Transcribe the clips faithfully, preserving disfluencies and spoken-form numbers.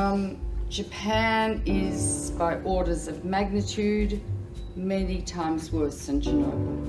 Um, Japan is, by orders of magnitude, many times worse than Chernobyl.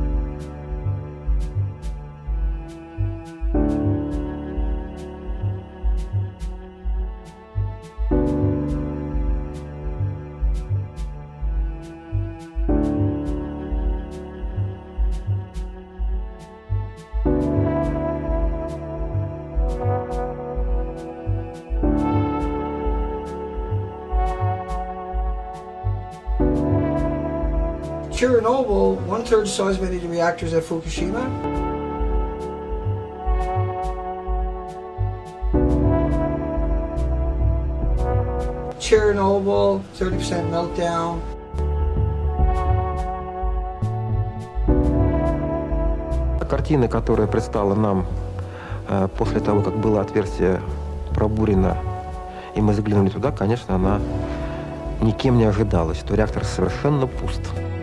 Chernobyl, one-third the size of many of the reactors at Fukushima. Chernobyl, thirty percent meltdown. Картина, которая предстала нам э, после того, как было отверстие пробурено, и мы заглянули туда, конечно, она никем не ожидалась, что реактор совершенно пуст.